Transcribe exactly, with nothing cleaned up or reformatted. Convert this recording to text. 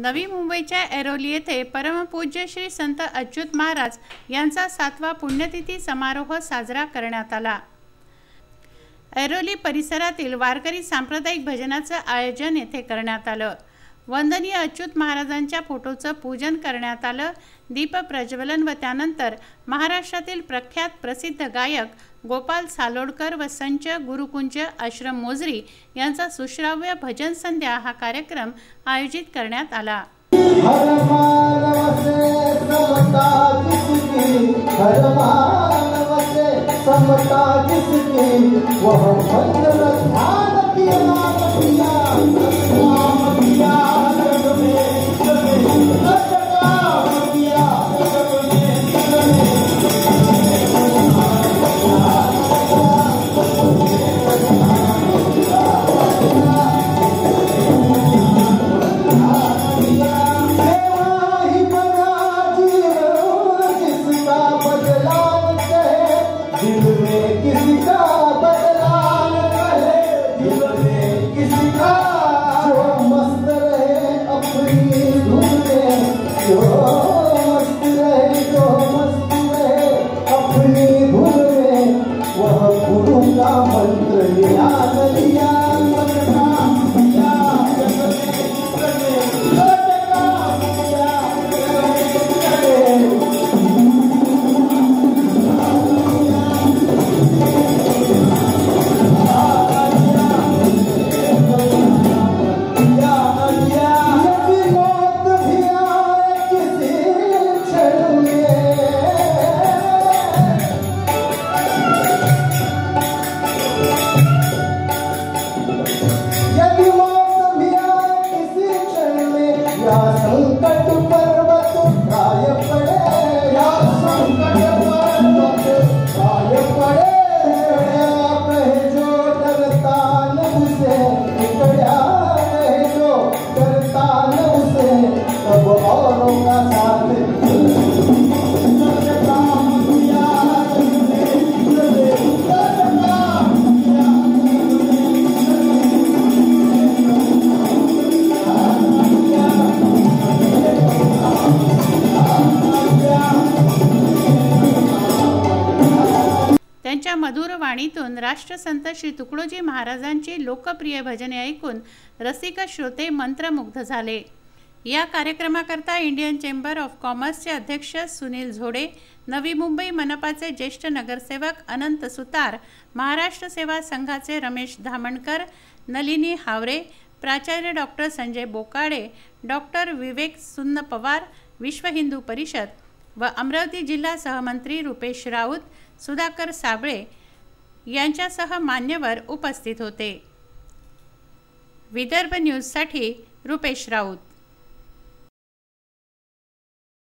नवी मुंबईच्या ऐरोली येथे परमपूज्य श्री संत अच्युत महाराज यांचा सातवा पुण्यतिथी समारोह साजरा करण्यात आला। ऐरोली परिसरातील वारकरी सांप्रदायिक भजनाचं आयोजन येथे करण्यात आलं। वंदनीय अच्युत महाराजांच्या फोटोचं पूजन करण्यात आलं। दीप प्रज्वलन व त्यानंतर महाराष्ट्रातील प्रख्यात प्रसिद्ध गायक गोपाल सालोडकर व संच गुरुकुंज आश्रम मोजरी यांचा सुश्राव्य भजन संध्या हा कार्यक्रम आयोजित करण्यात आला। त्यांच्या मधुर वाणीतून राष्ट्रसंत श्री तुकडोजी महाराजांची लोकप्रिय भजने ऐकून रसिक श्रोते मंत्रमुग्ध झाले। या कार्यक्रमाकरता इंडियन चेंबर ऑफ कॉमर्सचे अध्यक्ष सुनील झोडे, नवी मुंबई मनपाचे ज्येष्ठ नगरसेवक अनंत सुतार, महाराष्ट्र सेवा संघाचे रमेश धामणकर, नलिनी हावरे, प्राचार्य डॉक्टर संजय बोकाडे, डॉक्टर विवेक सुन्न पवार, विश्व हिंदू परिषद व अमरावती जिल्हा सहमंत्री रुपेश राऊत, सुधाकर साबळे यांच्यासह मान्यवर उपस्थित होते। विदर्भ न्यूजसाठी रुपेश राऊत।